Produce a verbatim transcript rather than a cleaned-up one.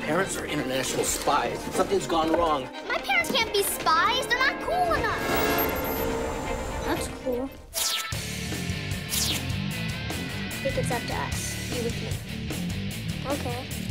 parents are international spies. Something's gone wrong. My parents can't be spies. They're not cool enough. That's cool. I think it's up to us. You with me. Okay.